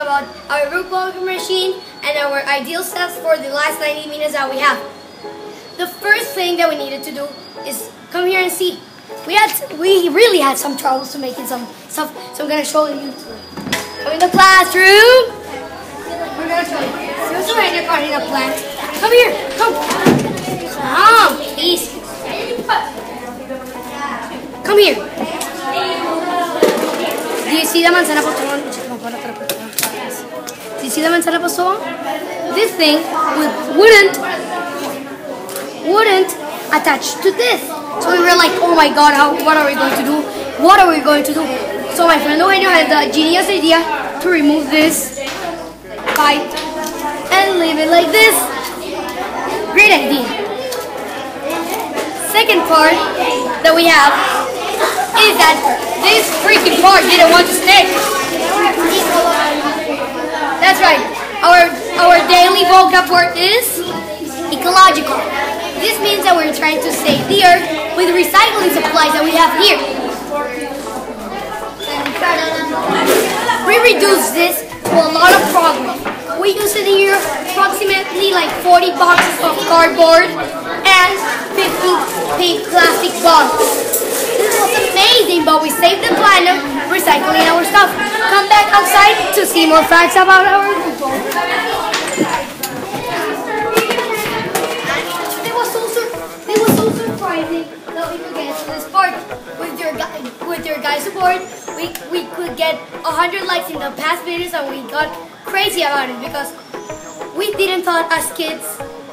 About our root poker machine and our ideal steps for the last 90 minutes that we have. The first thing that we needed to do is come here and see. We really had some troubles to making some stuff, so I'm gonna show you. Come in the classroom. We're gonna show you. There's a reindeer card in a plant. Come here, come. Please. Come here. Do you see the manzana pasón? Do you see the manzana pasón? This thing wouldn't attach to this. So we were like, oh my god, what are we going to do? What are we going to do? So my friend Eugenio had the genius idea to remove this pipe and leave it like this. Great idea. Second part that we have is that this freaking part didn't want to stick. That's right. Our daily vocab word is ecological. This means that we're trying to save the earth with recycling supplies that we have here. We reduce this to a lot of progress. We use in here approximately like 40 boxes of cardboard and 50 pink plastic bottles. This was amazing, but we saved the planet recycling our stuff. Come back outside to see more facts about our people. It was so surprising that we could get to this part. With your guys' support, we could get 100 likes in the past videos, and we got crazy about it because we didn't thought as kids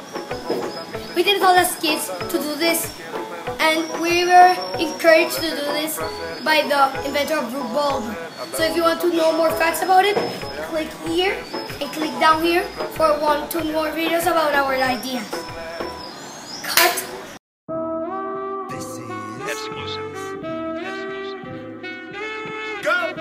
to do this, and we were encouraged to do this by the inventor of root bulb. So if you want to know more facts about it, click here and click down here for 2 more videos about our ideas. Cut. This is exclusive. Go!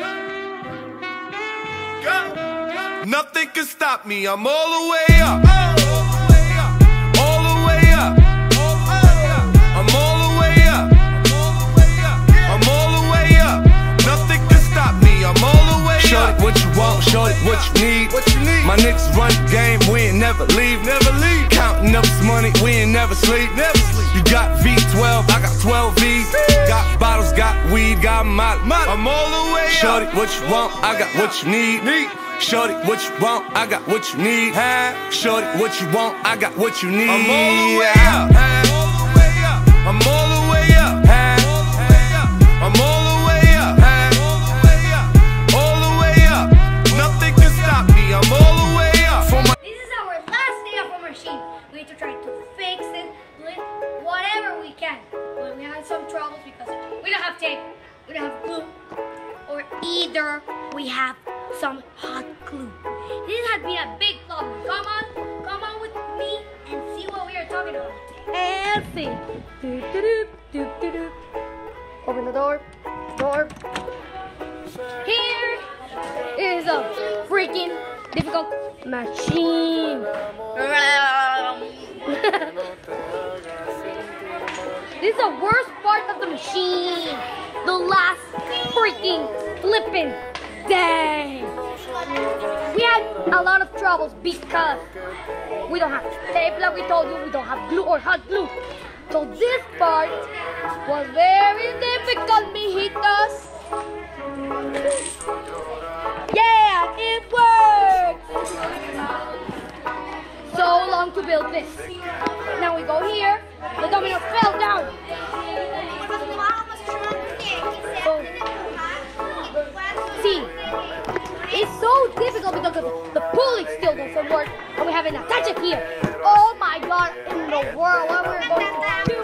Go! Nothing can stop me. I'm all the way up. All the way up. I'm all the way up. I'm all the way up. Nothing can stop me. I'm all the way up. Show it what you want, show it what you need. My niggas run the game, we ain't never leave. Counting up this money, we ain't never sleep. You got V12, I got 12 V's. Got bottles, got weed, got molly. I'm all the way up. Shorty, what you want, I got what you need. Shorty, what you want, I got what you need. Shorty, what you want, I got what you need. I'm all the way up. I'm all the way up. I'm all the way up. All the way up. Nothing can stop me. I'm all the way up. This is our last day of our machine. We need to try to fix it, do it, whatever we can. But we had some troubles because we don't have tape, we don't have glue, or either we have some hot glue. This has been a big problem. Come on with me and see what we are talking about. And see. Open the door. Here is a freaking difficult machine. This is the worst part of the machine. The last freaking flipping day. We had a lot of troubles because we don't have tape like we told you, we don't have glue or hot glue. So this part was very difficult, mijitos. Yeah, it worked! So long to build this. Now we go here, the domino fell down. So, see, it's so difficult because the pulley still doesn't work and we haven't attached it here. Oh my god, in the world, what we're going to do?